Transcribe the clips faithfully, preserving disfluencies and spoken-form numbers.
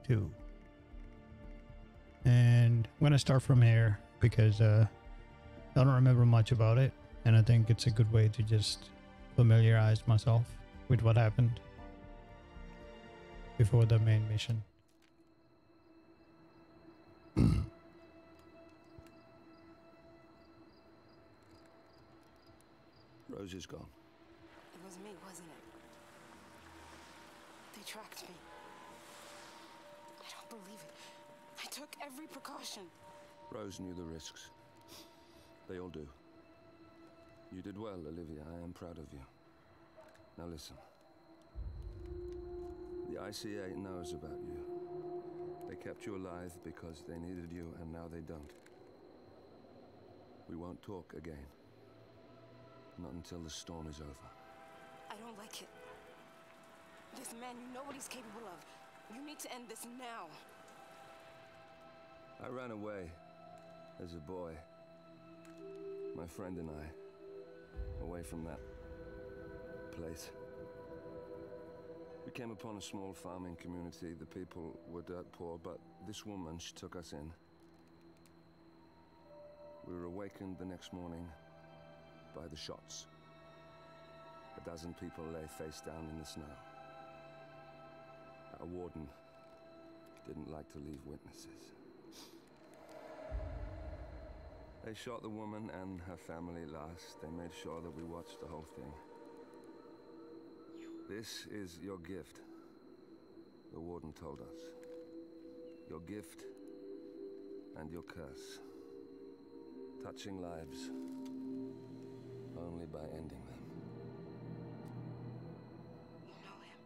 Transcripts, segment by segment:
two. And I'm going to start from here because uh, I don't remember much about it. And I think it's a good way to just familiarize myself with what happened before the main mission. Rose is gone. It was me, wasn't it? They tracked me. I don't believe it. I took every precaution. Rose knew the risks. They all do. You did well, Olivia. I am proud of you. Now listen. The I C A knows about you. They kept you alive because they needed you, and now they don't. We won't talk again. Not until the storm is over. I don't like it. This man you know what he's capable of. You need to end this now. I ran away as a boy. My friend and I. Away from that place. We came upon a small farming community. The people were dirt poor, but this woman, she took us in. We were awakened the next morning by the shots. A dozen people lay face down in the snow. Our warden didn't like to leave witnesses. They shot the woman and her family last. They made sure that we watched the whole thing. This is your gift, the warden told us. Your gift and your curse. Touching lives only by ending them. You know him.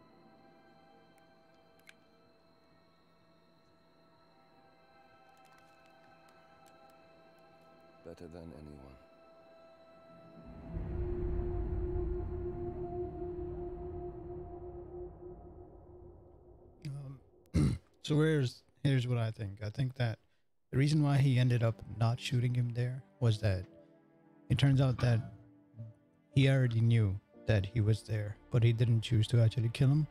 Better than anyone. Um, so here's here's what I think. I think that the reason why he ended up not shooting him there was that it turns out that he already knew that he was there, but he didn't choose to actually kill him.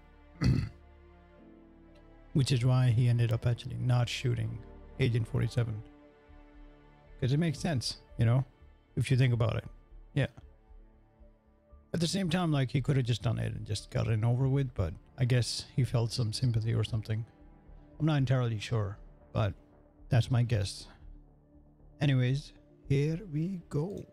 Which is why he ended up actually not shooting Agent forty-seven. Because it makes sense, you know, if you think about it. Yeah. At the same time, like, he could have just done it and just got it over with, but I guess he felt some sympathy or something. I'm not entirely sure, but that's my guess. Anyways, here we go.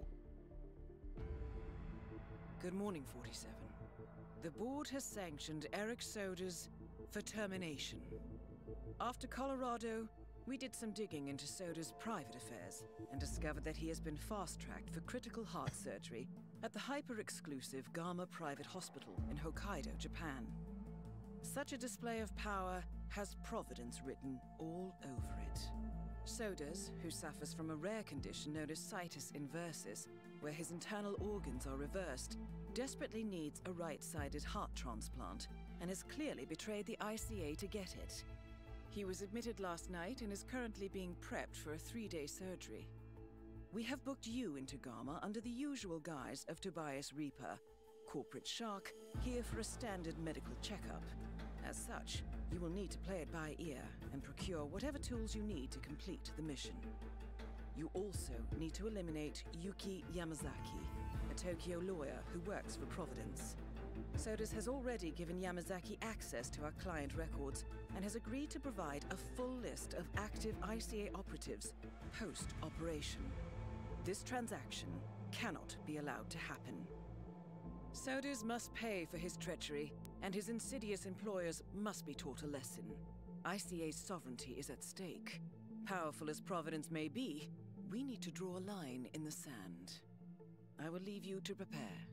Good morning, forty-seven. The board has sanctioned Erich Soders for termination. After Colorado, we did some digging into Soders' private affairs and discovered that he has been fast-tracked for critical heart surgery at the hyper-exclusive Gama Private Hospital in Hokkaido, Japan. Such a display of power has Providence written all over it. Soders, who suffers from a rare condition known as situs inversus, where his internal organs are reversed, desperately needs a right-sided heart transplant and has clearly betrayed the I C A to get it. He was admitted last night and is currently being prepped for a three-day surgery. We have booked you into Gama under the usual guise of Tobias Reaper, corporate shark, here for a standard medical checkup. As such, you will need to play it by ear and procure whatever tools you need to complete the mission. You also need to eliminate Yuki Yamazaki, a Tokyo lawyer who works for Providence. Soders has already given Yamazaki access to our client records and has agreed to provide a full list of active I C A operatives post-operation. This transaction cannot be allowed to happen. Soders must pay for his treachery, and his insidious employers must be taught a lesson. I C A's sovereignty is at stake. Powerful as Providence may be, we need to draw a line in the sand. I will leave you to prepare.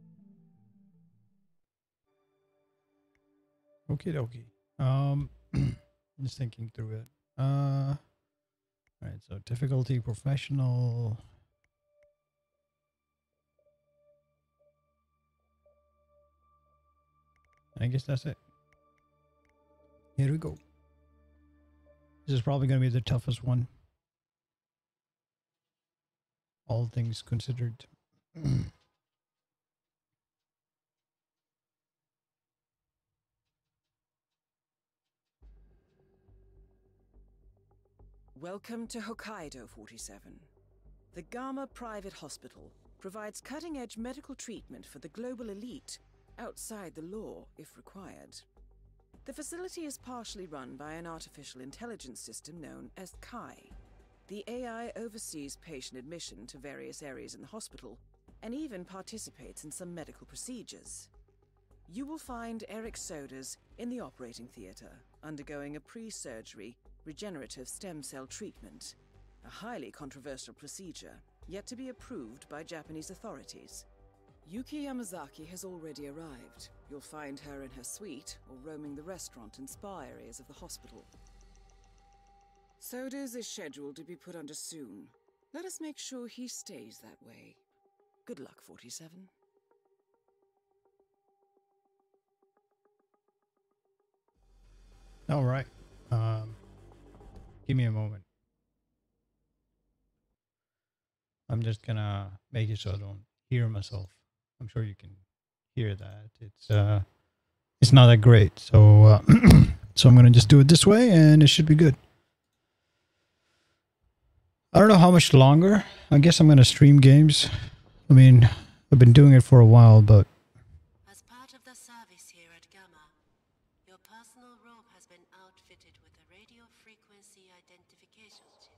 Okie dokie. Um, just thinking through it. Uh, alright, so difficulty, professional. I guess that's it. Here we go. This is probably going to be the toughest one. All things considered. Welcome to Hokkaido forty-seven. The Gamma Private Hospital provides cutting-edge medical treatment for the global elite, outside the law if required. The facility is partially run by an artificial intelligence system known as Kai. The A I oversees patient admission to various areas in the hospital, and even participates in some medical procedures. You will find Eric Soders in the operating theater, undergoing a pre-surgery regenerative stem cell treatment, a highly controversial procedure, yet to be approved by Japanese authorities. Yuki Yamazaki has already arrived. You'll find her in her suite or roaming the restaurant and spa areas of the hospital. Soders is scheduled to be put under soon. Let us make sure he stays that way. Good luck, forty-seven. All right. Um, give me a moment. I'm just gonna make it so I don't hear myself. I'm sure you can hear that. It's uh, it's not that great. So uh, so I'm gonna just do it this way, and it should be good. I don't know how much longer. I guess I'm gonna stream games. I mean, I've been doing it for a while, but As part of the service here at Gamma, your personal robe has been outfitted with a radio frequency identification chip.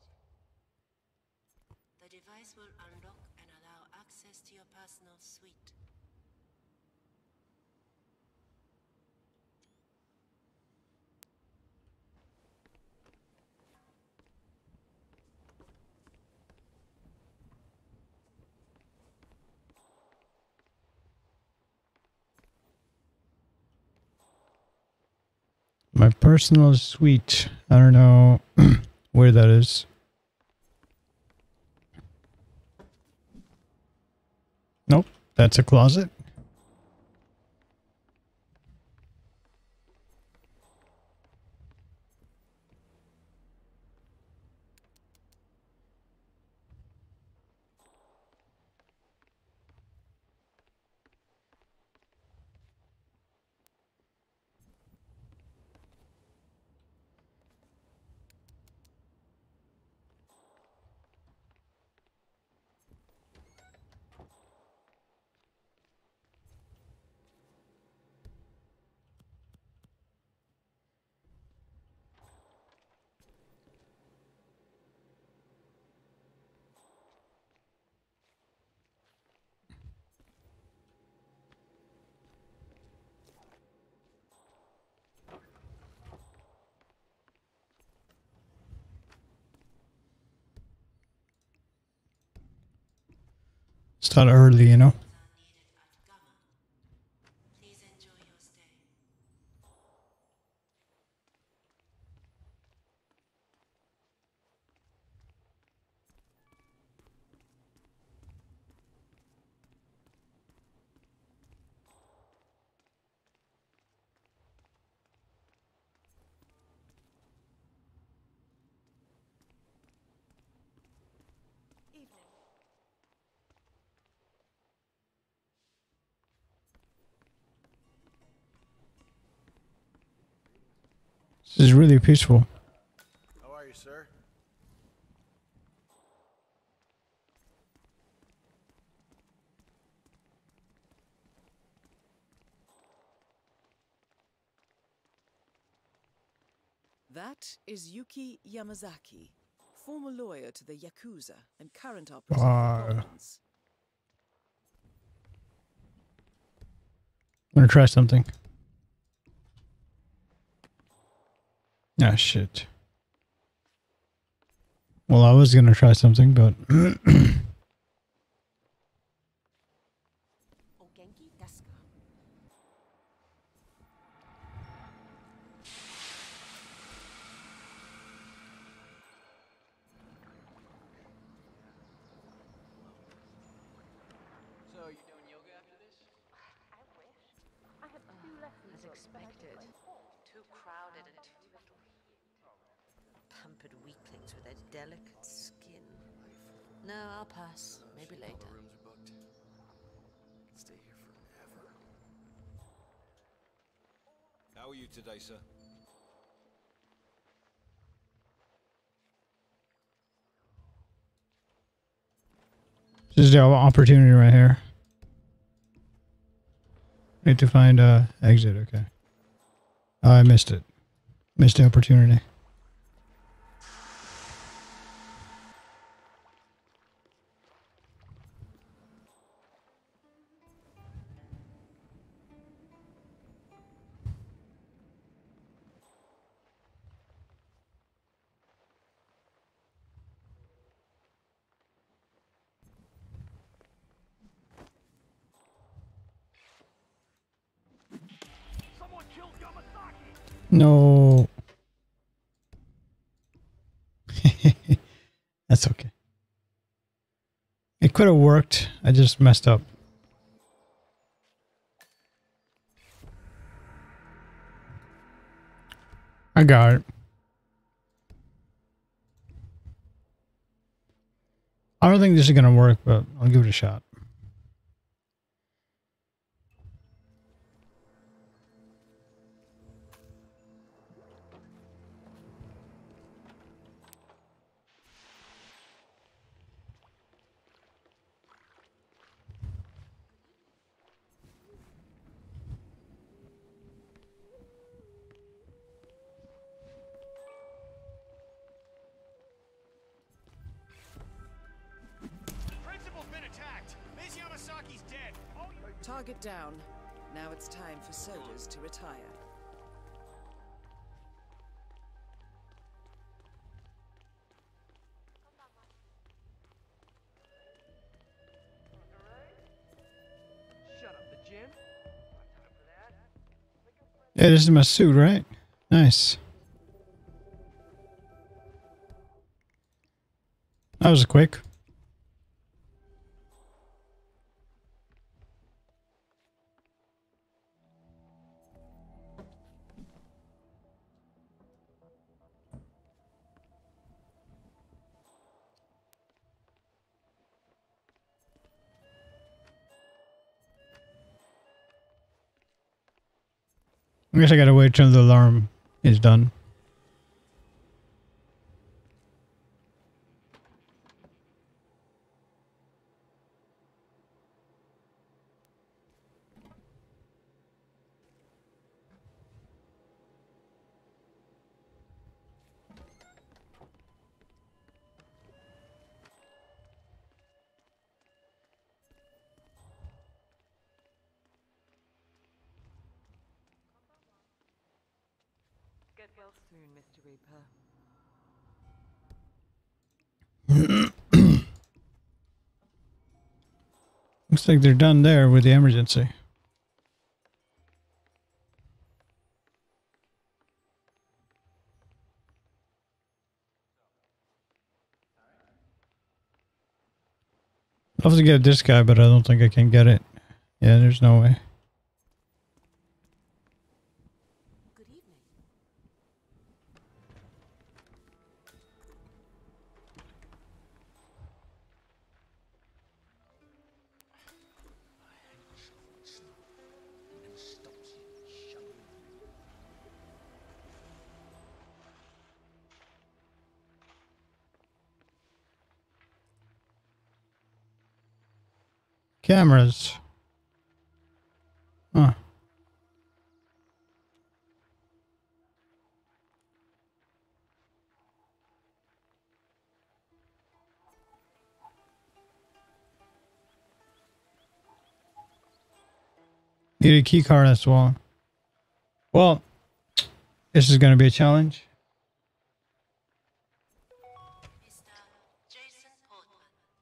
The device will unlock and allow access to your personal suite. my personal suite. I don't know where that is. Nope, that's a closet. It's not early, you know. Please enjoy your stay. This is really peaceful. How are you, sir? That is Yuki Yamazaki, former lawyer to the Yakuza and current operative Wow. for Providence. I'm gonna try something. Ah, shit. Well, I was gonna try something, but So, you doing yoga after this? As expected. Too crowded and too little heat. Pampered weaklings with their delicate skin. No, I'll pass. Maybe All later. the rooms are booked. Could stay here forever. How are you today, sir? This is the opportunity right here. Need to find a exit. Okay. Oh, I missed it. Missed the opportunity. No. That's okay. It could have worked. I just messed up. I got it. I don't think this is going to work, but I'll give it a shot. Target down. Now it's time for Sodas to retire. Shut up, the gym. Yeah, this is my suit, right? Nice. That was quick. I guess I gotta wait till the alarm is done. Get well soon, Mister Reaper. Looks like they're done there with the emergency. I'd love to get this guy, but I don't think I can get it. Yeah, there's no way. Good evening. Cameras. Huh. Need a key card as well. Well, this is going to be a challenge. Mister Jason Portman.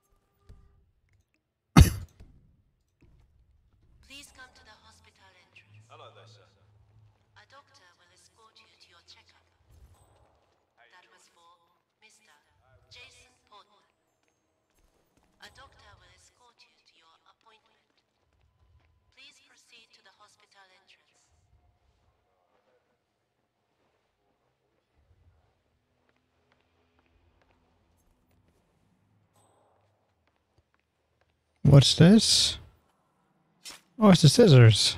Please come to the hospital entrance. Hello there, sir. A doctor will escort you to your checkup. That was for Mister Jason Portman. A doctor will escort you to your appointment. Please proceed to the hospital entrance. What's this? Oh, it's the scissors.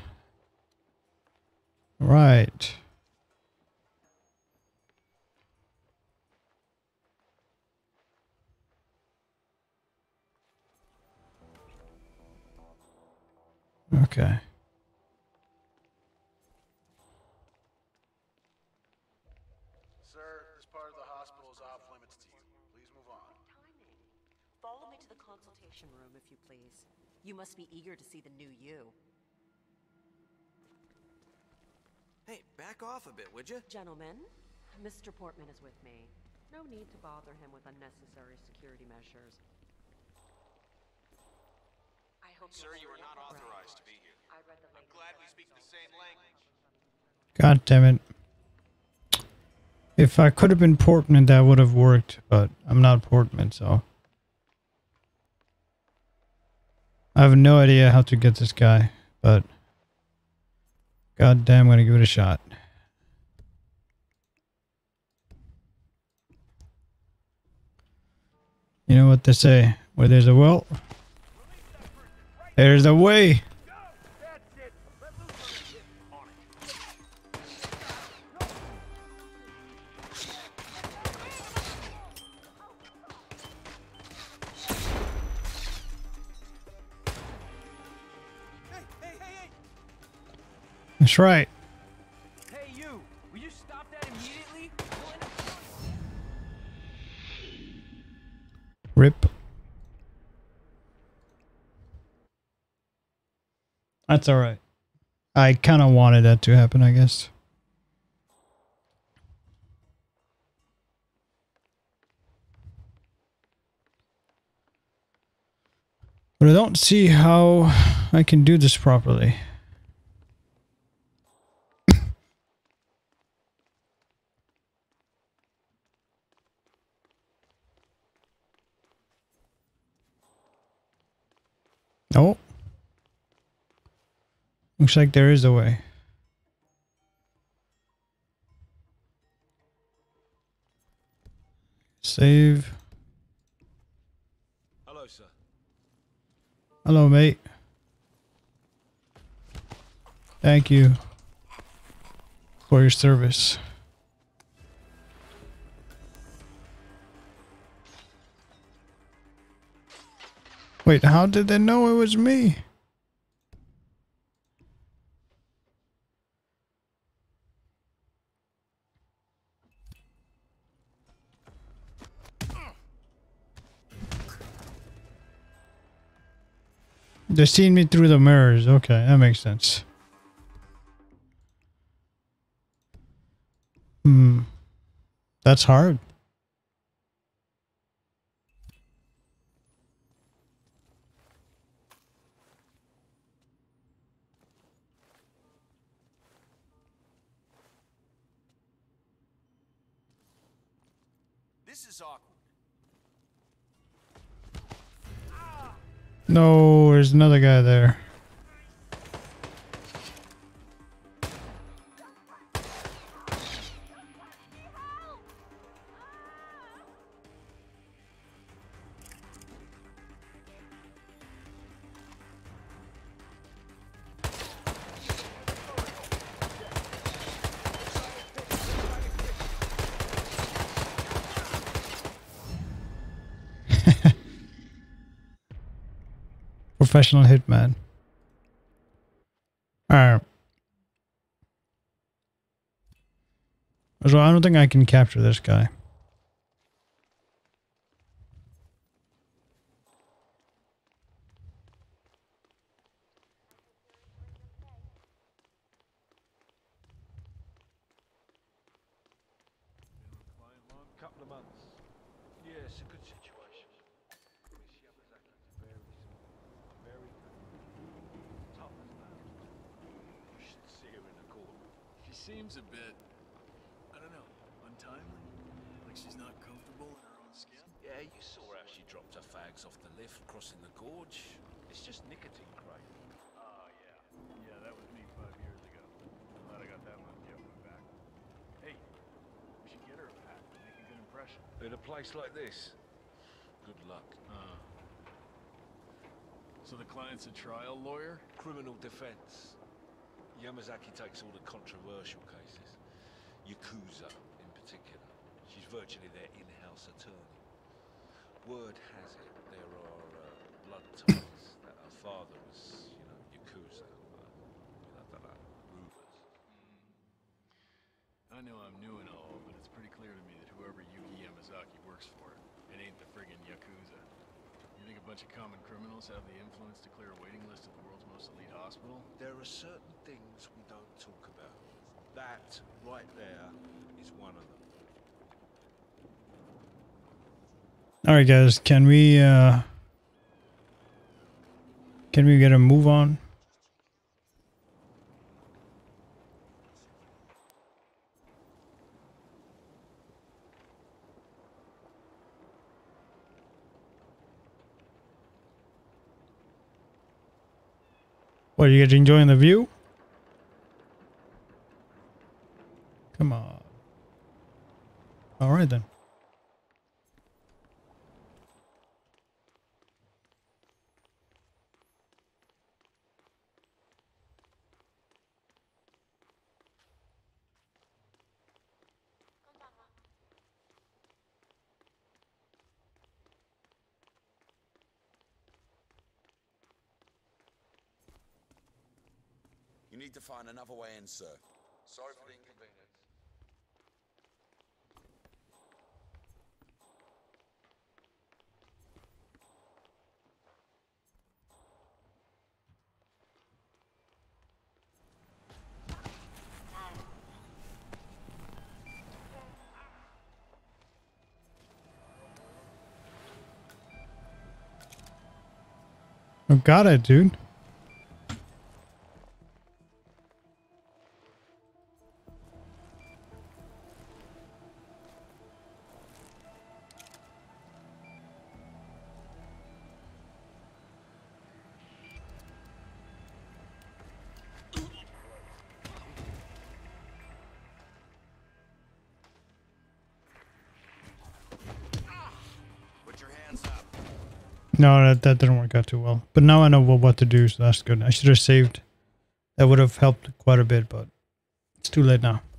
Right. Okay. Sir, this part of the hospital is off limits to you. Please move on. Follow me to the consultation room, if you please. You must be eager to see the new you. Hey, back off a bit, would you? Gentlemen, Mister Portman is with me. No need to bother him with unnecessary security measures. I hope Sir, you are not authorized to be here. I read the I'm glad we speak the same language. God damn it. If I could have been Portman, that would have worked, but I'm not Portman, so. I have no idea how to get this guy, but god damn, I'm gonna give it a shot. You know what they say, where there's a will, there's a way. That's right. Hey, you! Will you stop that immediately? Rip. That's alright. I kind of wanted that to happen, I guess. But I don't see how I can do this properly. Oh. Looks like there is a way. Save. Hello, sir. Hello, mate. Thank you for your service. Wait, how did they know it was me? They're seeing me through the mirrors. Okay, that makes sense. Hmm. That's hard. This is awkward. No, there's another guy there. Professional hitman. Alright. So I don't think I can capture this guy. Couple of months. Yeah, it's a good situation. Miss Yamazaki's very smart, very good. Tough as that. You should see her in the corner. She seems a bit, I don't know, untimely. Like she's not comfortable in her own skin. Yeah, you saw how she dropped her fags off the lift crossing the gorge. It's just nicotine craving. Oh, yeah. Yeah, that was me five years ago. Glad I got that monkey off my back. Hey, we should get her a pack. Make a good impression. In a place like this, good luck. Uh, so the client's a trial lawyer? Criminal defense. Yamazaki takes all the controversial cases. Yakuza, in particular. She's virtually their in-house attorney. Word has it there are uh, blood ties that her father was, you know, Yakuza. I know I'm new and all, but it's pretty clear to me that whoever Yuki Yamazaki works for, it ain't the friggin' Yakuza. You think a bunch of common criminals have the influence to clear a waiting list at the world's most elite hospital? There are certain things we don't talk about. That, right there, is one of them. Alright guys, can we uh can we get a move on? What, are you guys enjoying the view? Come on. Alright then. You need to find another way in, sir. Sorry for the inconvenience. Oh, got it, dude. No, that, that didn't work out too well. But now I know what, what to do, so that's good. I should have saved. That would have helped quite a bit, but it's too late now.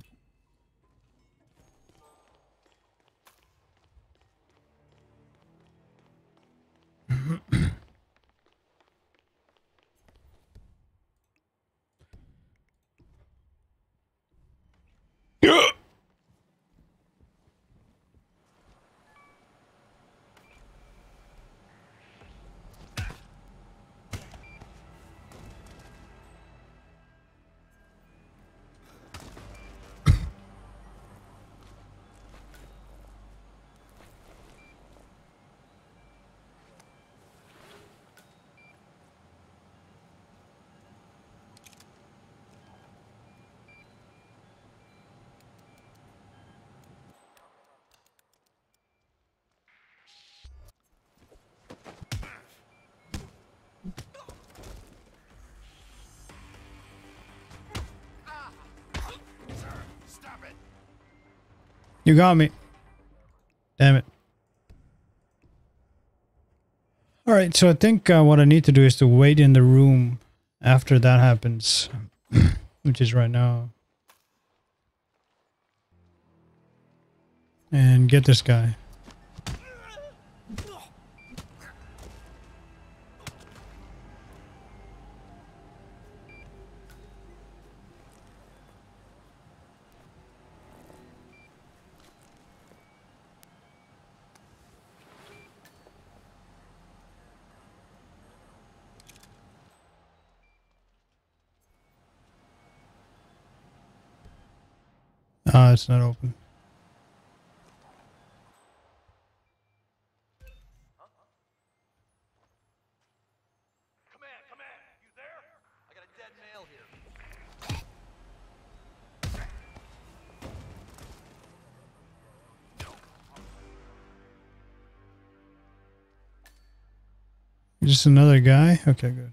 You got me. Damn it. Alright, so I think uh, what I need to do is to wait in the room after that happens. Which is right now. And get this guy. Ah, it's not open. Command, command, you there? I got a dead male here. Just another guy? Okay, good.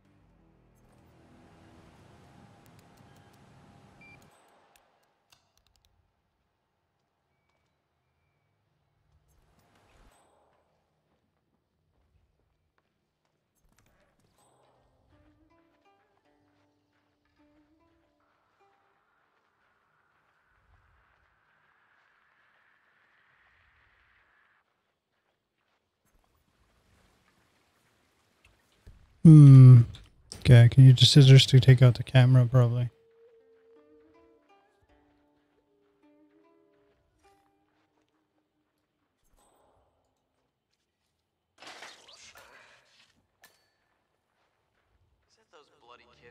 Hmm. Okay, can you use the scissors to take out the camera, probably?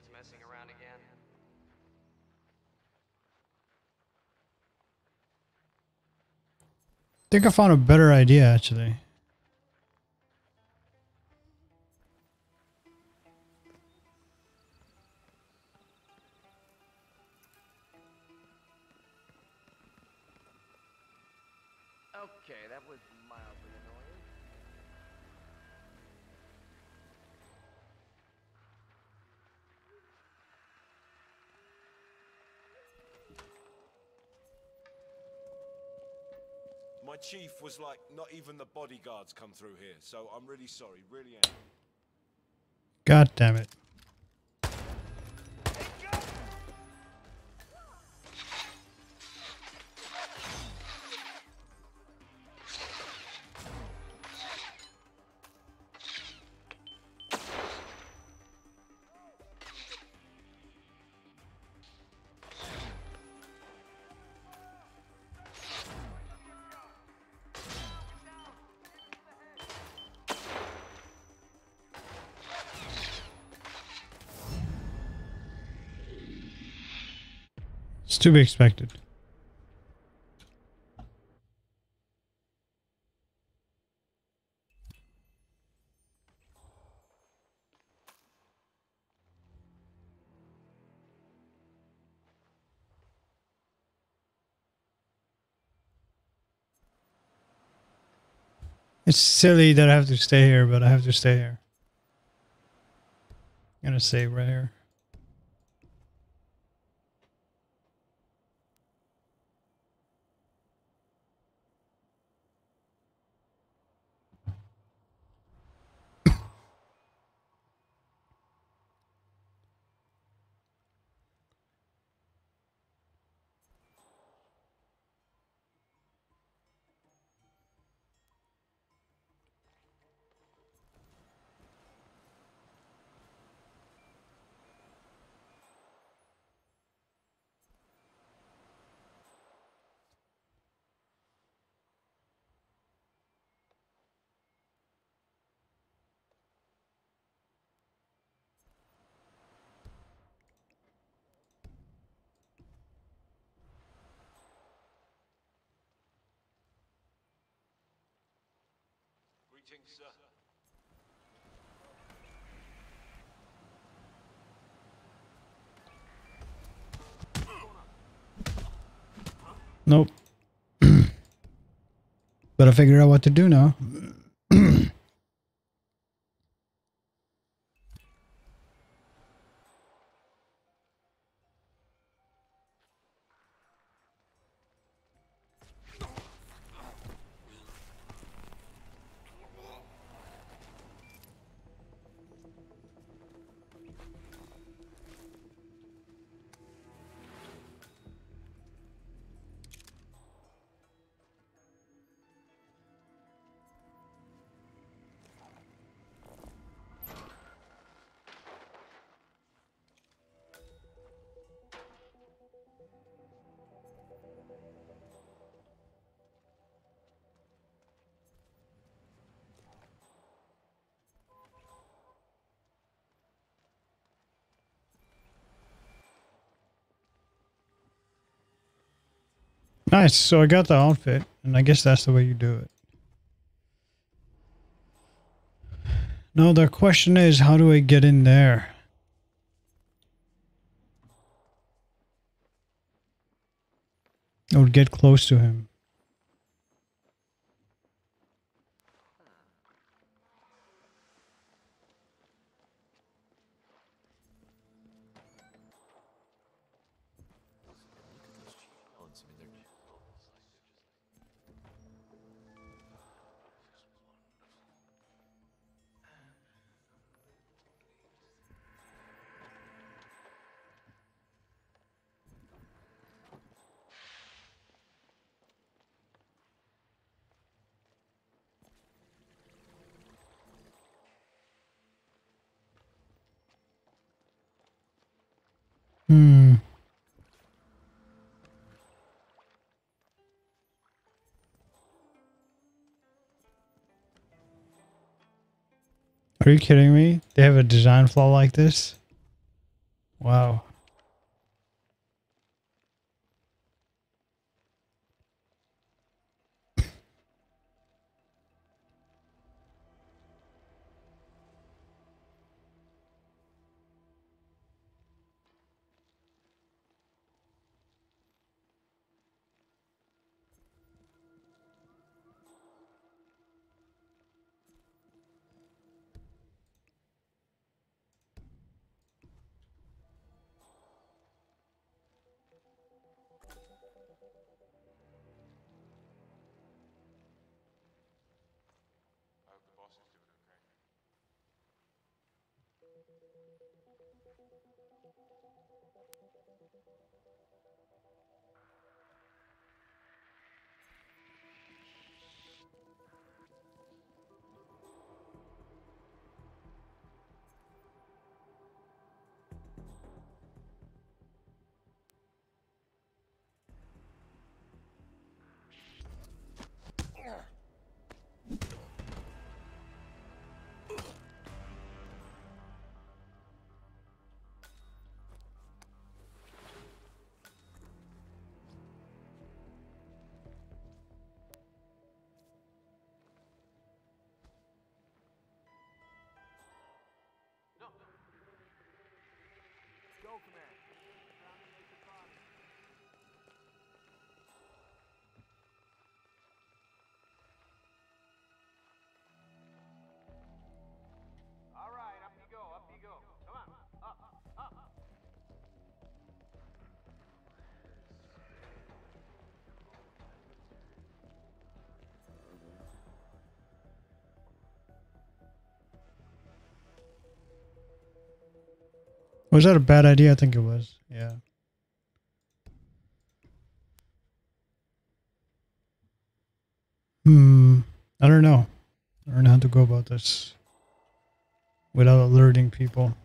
kids messing around again? I think I found a better idea, actually. Okay, that was mildly annoying. My chief was like, not even the bodyguards come through here, so I'm really sorry, really am. God damn it. It's to be expected. It's silly that I have to stay here, but I have to stay here. I'm gonna save right here. Greetings, sir. Nope. But I figured out what to do now. Nice, so I got the outfit, and I guess that's the way you do it. Now the question is, how do I get in there? Or get close to him. Hmm. Are you kidding me? They have a design flaw like this? Wow. Go, Command. Time to make the party. All right, up you go, up you go. Come on, up, up. Was that a bad idea? I think it was. Yeah. Hmm. I don't know. I don't know how to go about this without alerting people.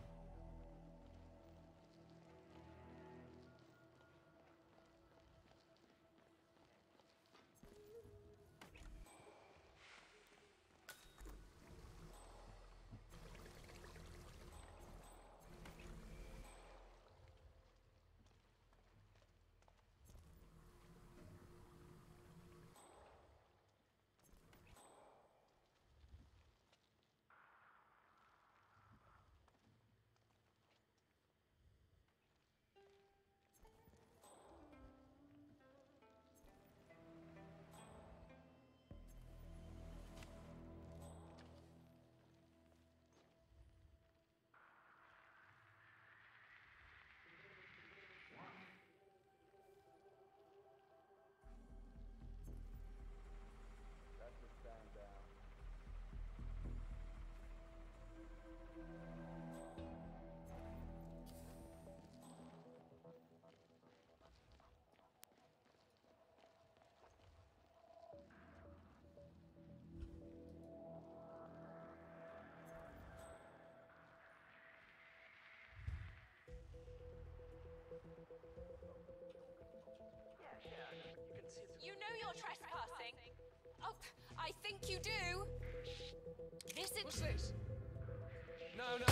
You know you're trespassing. Oh, I think you do. This is. What's this? No, no.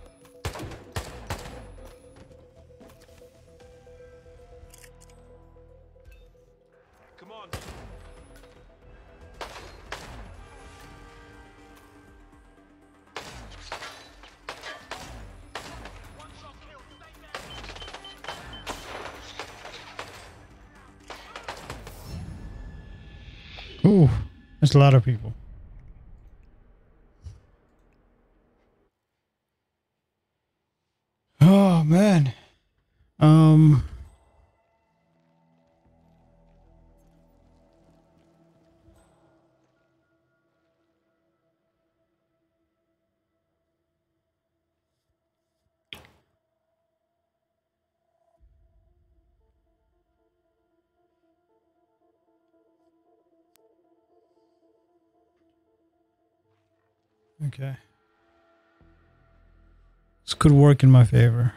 Come on. Ooh, that's a lot of people. Oh man. Um Okay. This could work in my favor.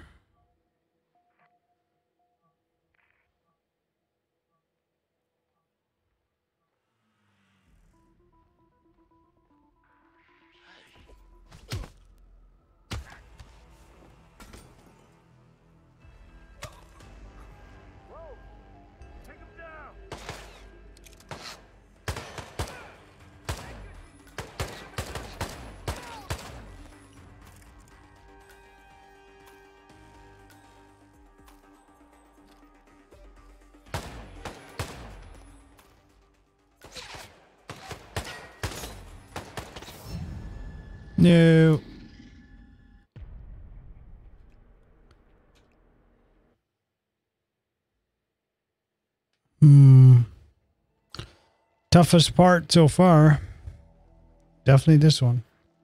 No. Hmm. Toughest part so far. Definitely this one.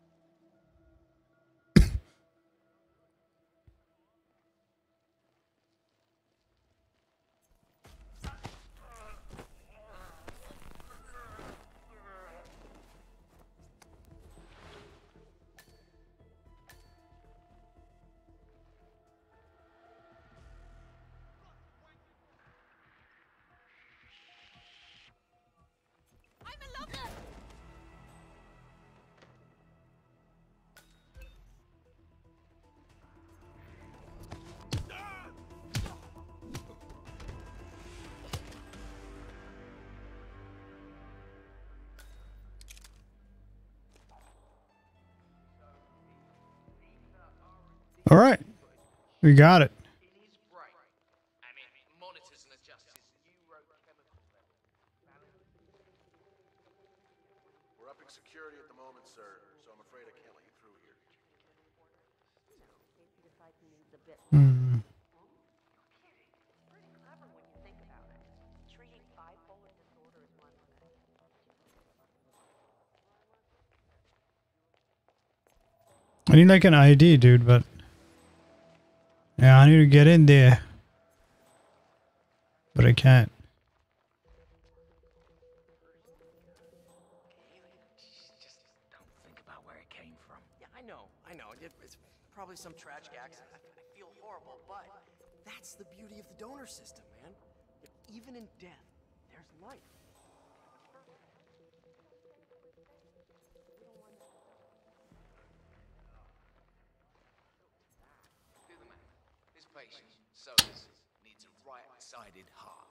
All right, we got it. We're upping security at the moment, sir, so I'm afraid I can't let you through here. Hmm. I need like an I D, dude, but yeah, I need to get in there, but I can't. I know, I know. It, it's probably some tragic accident. I, I feel horrible, but that's the beauty of the donor system, man. Even in death, there's life. Do the math. This patient, Sodas, needs a right-sided heart.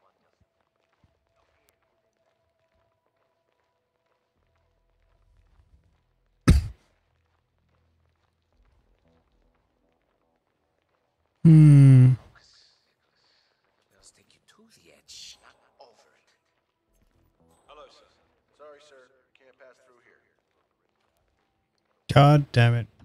Hmm. They'll stick you to the edge, not over it. Hello, sir. Sorry, sir. Can't pass through here. God damn it.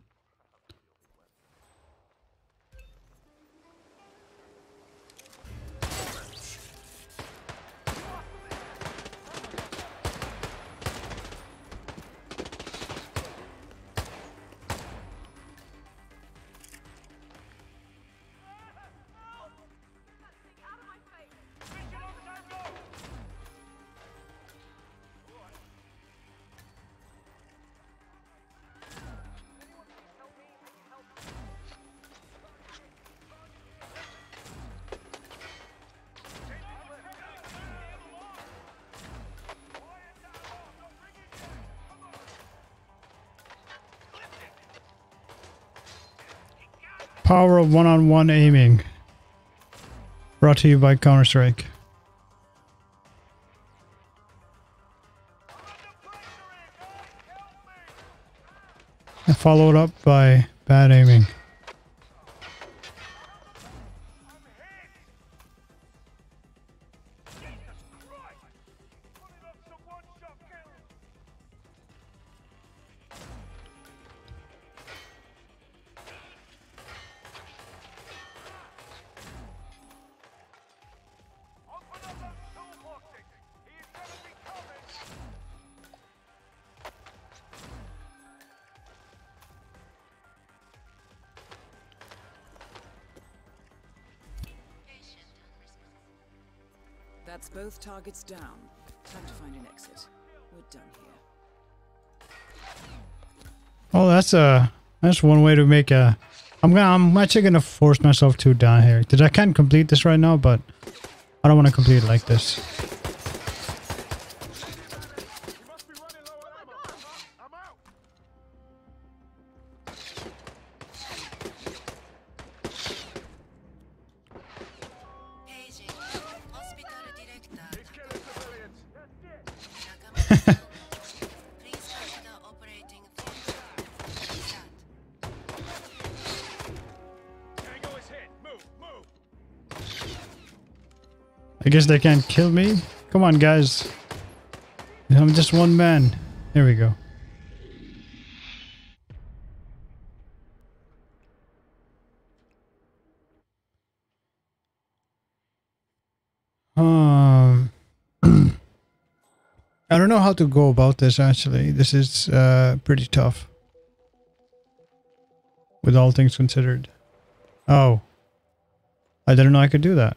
Power of one-on-one aiming. Brought to you by Counter-Strike. And followed up by bad aiming. That's both targets down. Time to find an exit. We're done here. Oh, that's a that's one way to make a. I'm gonna. I'm actually gonna force myself to down here because I can't complete this right now, but I don't want to complete it like this. I guess they can't kill me. Come on, guys. I'm just one man. There we go. I don't know how to go about this actually. This is uh, pretty tough. With all things considered. Oh. I didn't know I could do that.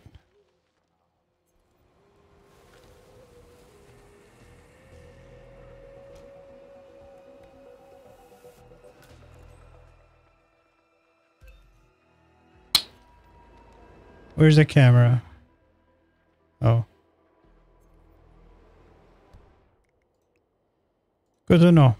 Where's the camera? Oh. Good to know.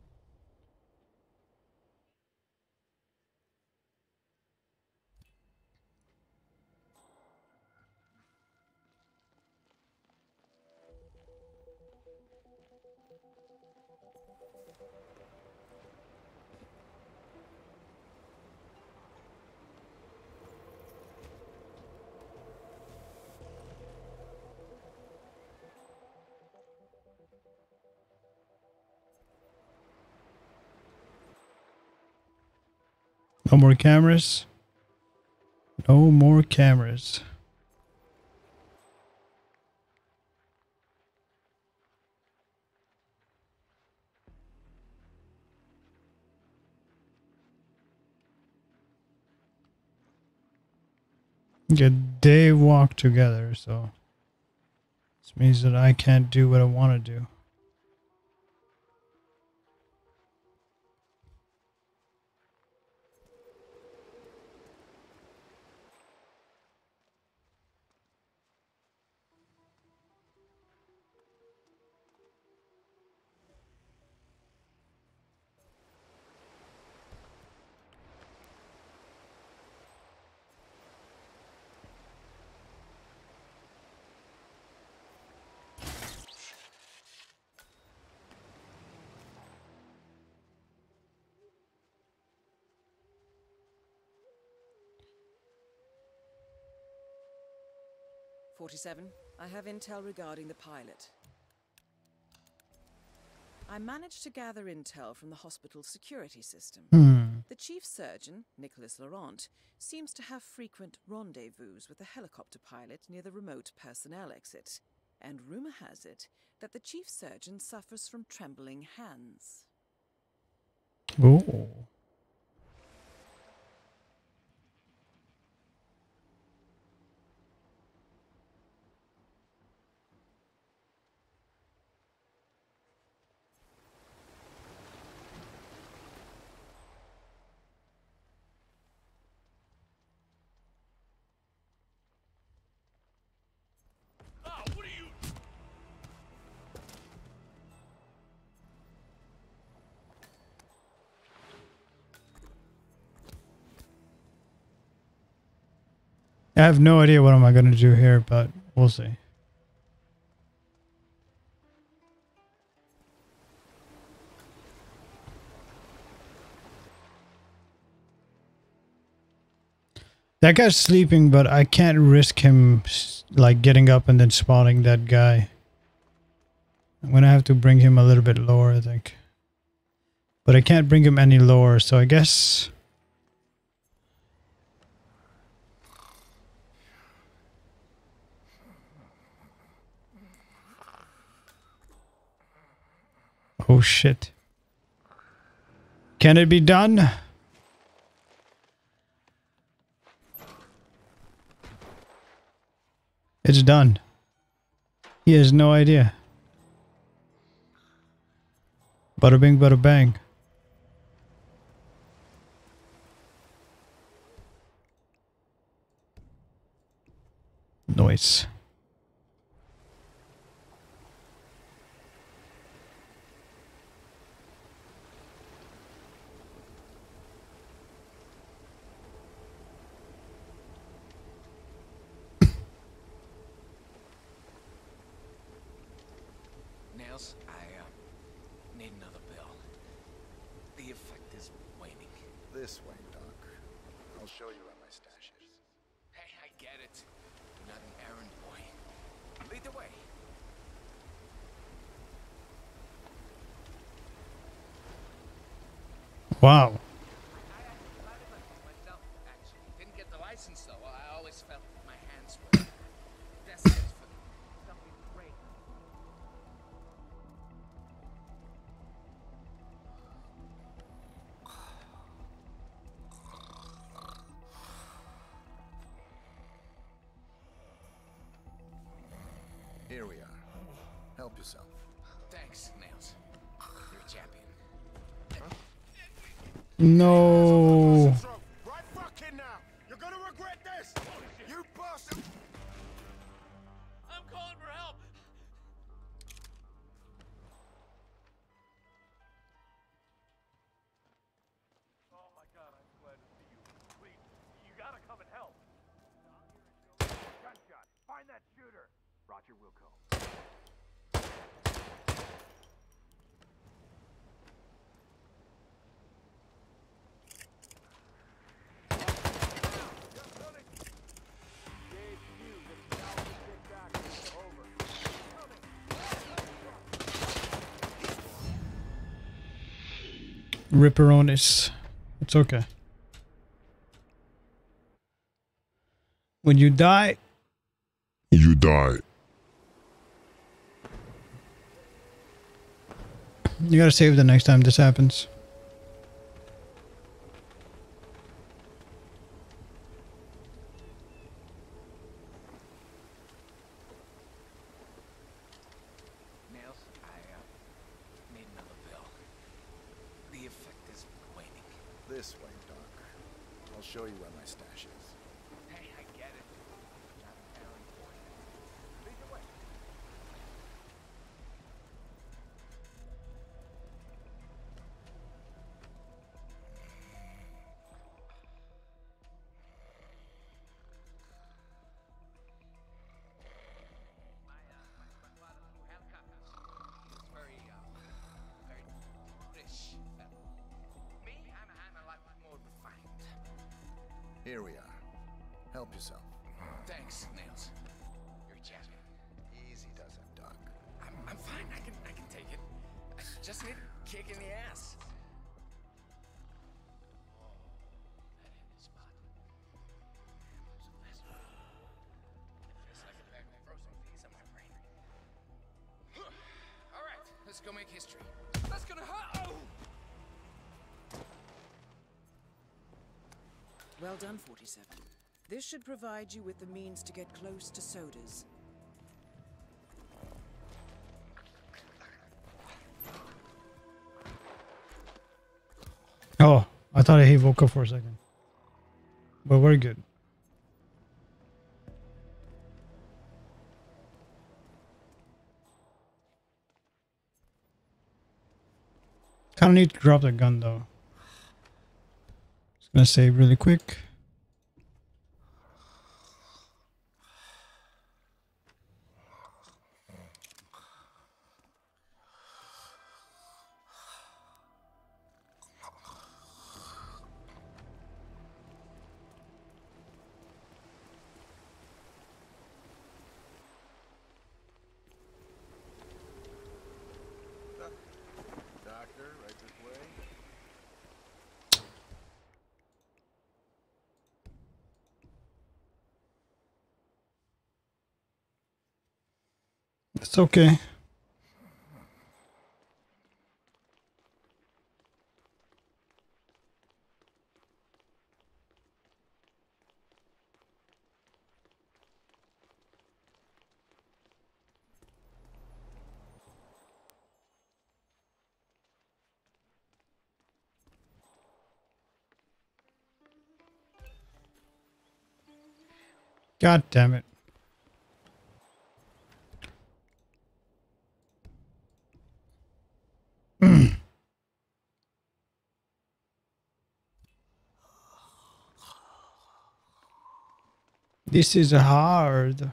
No more cameras. No more cameras. Okay, they walk together, so this means that I can't do what I want to do. forty-seven, I have intel regarding the pilot. I managed to gather intel from the hospital's security system. Hmm. The chief surgeon, Nicholas Laurent, seems to have frequent rendezvous with the helicopter pilot near the remote personnel exit, and rumor has it that the chief surgeon suffers from trembling hands. Oh. I have no idea what am I going to do here, but we'll see. That guy's sleeping, but I can't risk him like getting up and then spotting that guy. I'm going to have to bring him a little bit lower, I think. But I can't bring him any lower, so I guess... Oh shit. Can it be done? It's done. He has no idea. Bada bing, bada bang. Noise. Nails, I uh, need another bill. The effect is waning. This way, Doc. I'll show you where my stash is. Hey, I get it. You're not an errand boy. Lead the way. Wow. Myself, actually. Didn't get the license though. I always felt my hands were desperate for something great. yourself. Thanks, Nails. You're a champion. No. Right fucking now! You're gonna regret this! You bastard! I'm calling for help! Oh my god, I'm glad to see you. Please, you gotta come and help. Gunshot. Find that shooter. Roger, Wilco. Ripperonis. It's okay. When you die, you die. You gotta save the next time this happens. Nails, I uh, need another bill. The effect is waning. This way, Doc. I'll show you where my stash is. Hey, I get it. Not telling for you. Lead the way. Very, uh, very British. Me, I'm, I'm a lot more refined. Here we are. Help yourself. Thanks, Nails. You're a champion. Easy does it, Doc. I'm, I'm fine. I can, I can take it. I just need a kick in the ass. Oh, that hit the spot. Feels like a bag of frozen peas on my brain. All right, let's go make history. That's gonna hurt. Oh! Well done, forty-seven. This should provide you with the means to get close to Sodas. oh, I thought he woke up for a second. But we're good. Kind of need to drop the gun though. Just gonna save really quick. Doctor, right this way. It's okay. God damn it. This is hard.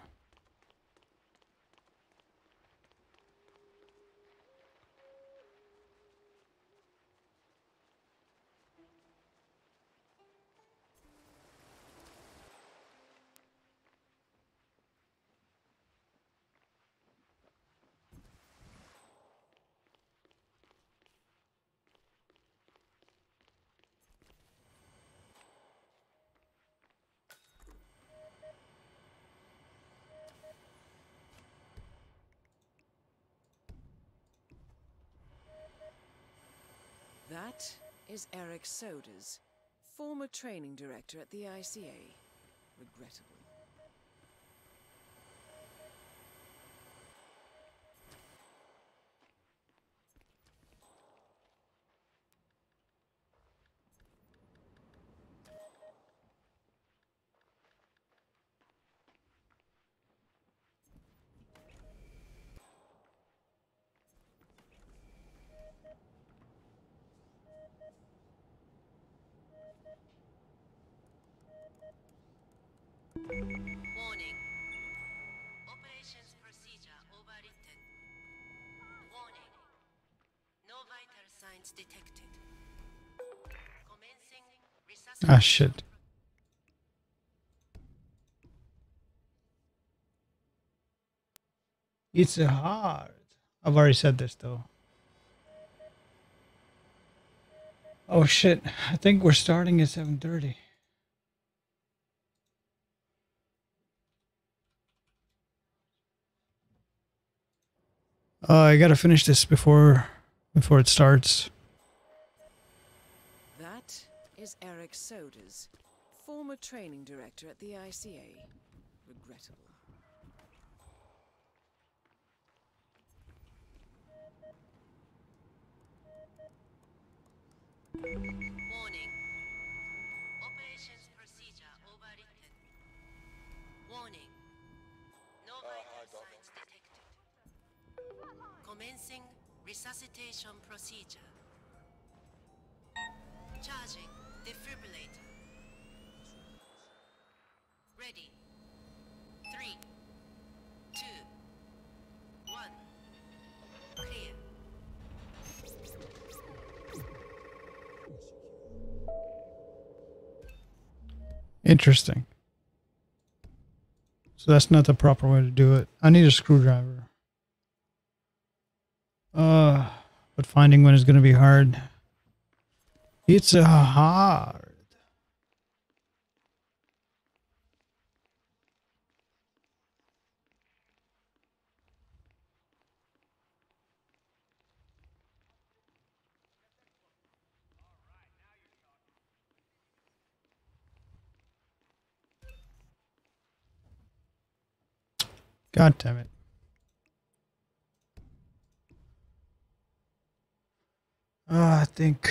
That is Eric Sodas, former training director at the I C A. Regrettably. Warning. Operations procedure overwritten. Warning. No vital signs detected. Commencing resuscitation. Ah, shit. It's hard. I've already said this though. Oh shit. I think we're starting at seven thirty. Uh, I gotta finish this before before it starts. That is Eric Soders, former training director at the I C A. Regrettable. Warning. Operations procedure overwritten. Warning. No vital signs detected. Commencing resuscitation procedure. Charging defibrillator. Ready. Three, two, one. Clear. Interesting. So that's not the proper way to do it. I need a screwdriver. Uh, but finding one is going to be hard. It's a hard. God damn it. Uh, I think.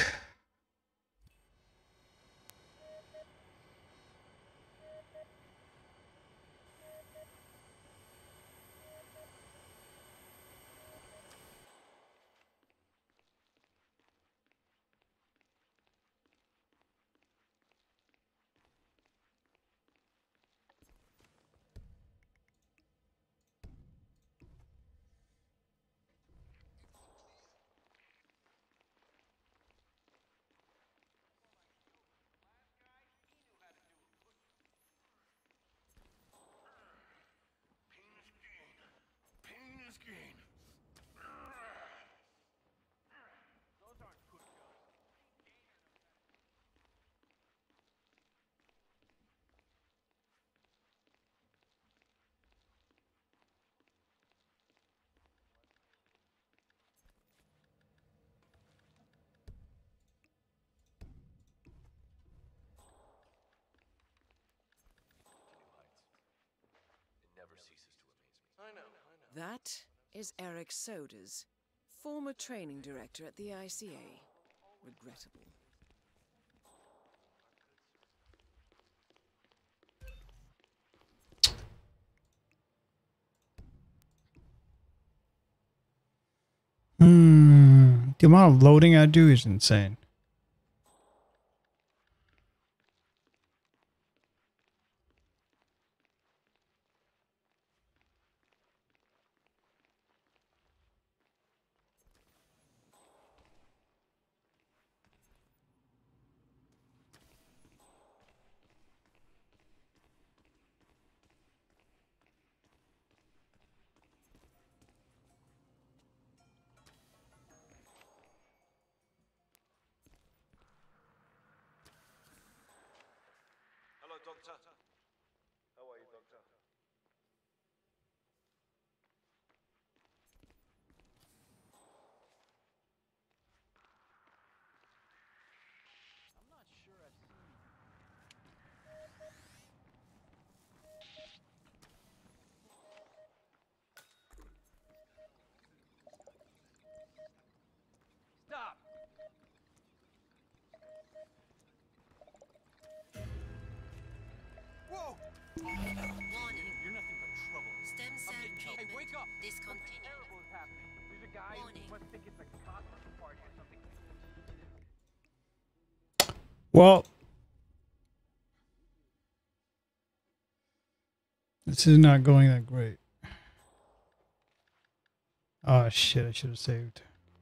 That is Eric Soders, former training director at the I C A. Regrettable. Hmm. The amount of loading I do is insane. Hello, Doctor. How are you, Doctor? I'm not sure I've seen you. Stop! Whoa! Warning. You're nothing but trouble. Stem cell getting help. treatment Hey, wake up! discontinued. Terrible is happening. There's a guy Warning. who must think it's a costume party or something. Well, This is not going that great. Oh shit, I should have saved.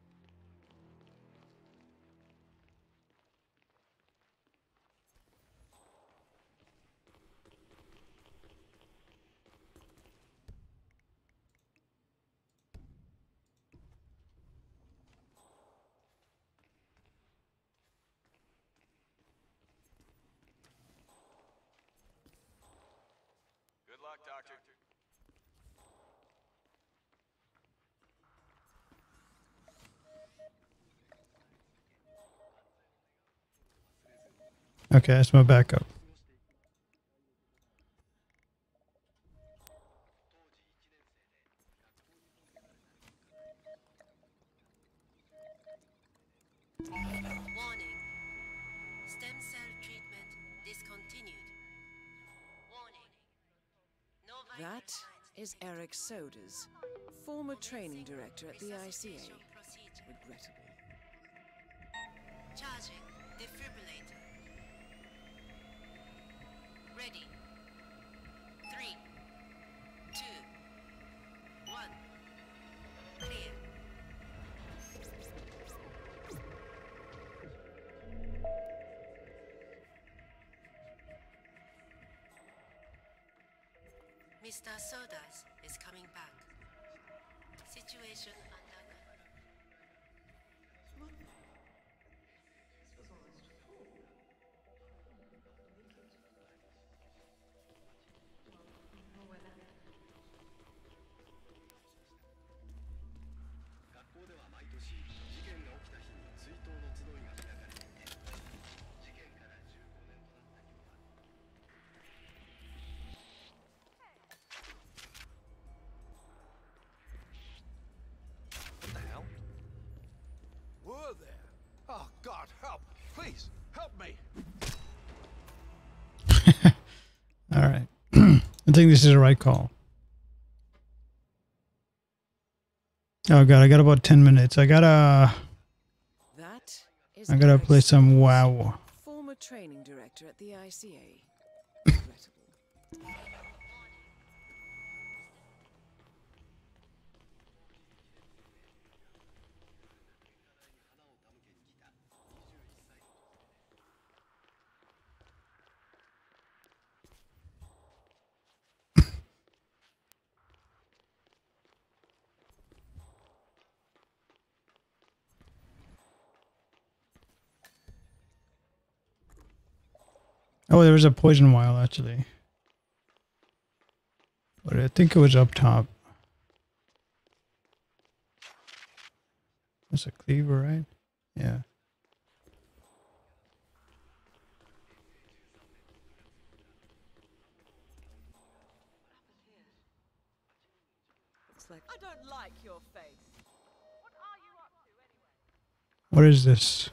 Good luck, Doctor. Okay, that's my backup. Warning. Stem cell treatment discontinued. Warning. No vital That is Eric Soders, former training director at the I C A. Regrettable. Charging defibrillator. Ready. Three, two, one. Clear. Mister Sodas is coming back. Situation under control. What the hell? Whoa there! Oh God, help! Please, help me! All right. I think this is the right call. Oh god, I got about ten minutes. I gotta. That is I gotta Eric play some Soders, WoW. former training director at the I C A. Oh, there was a poison vial actually. But I think it was up top. That's a cleaver, right? Yeah. Looks like I don't like your face. What are you up to anyway? What is this?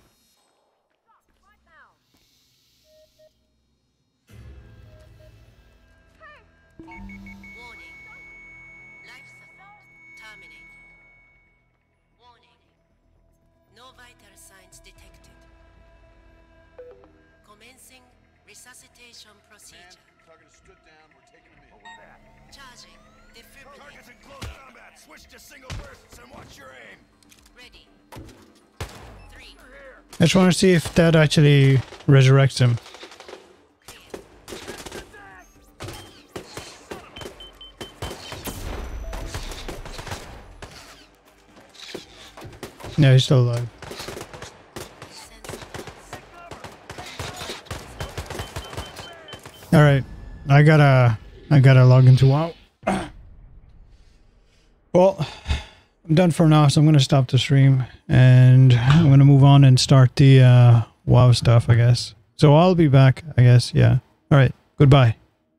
Warning. Life support terminated. Warning. No vital signs detected. Commencing resuscitation procedure. Target is stood down. We're taking him in. What was that? Charging defibrillator. Targets in close combat. Switch to single bursts and watch your aim. Ready. Three. I just want to see if that actually resurrects him. No, he's still alive. All right, I gotta, I gotta log into WoW. Well, I'm done for now, so I'm gonna stop the stream and I'm gonna move on and start the uh, WoW stuff, I guess. So I'll be back, I guess. Yeah. All right. Goodbye.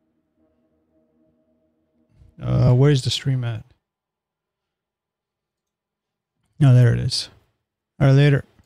Uh, where's the stream at? Oh, there it is. All right, later.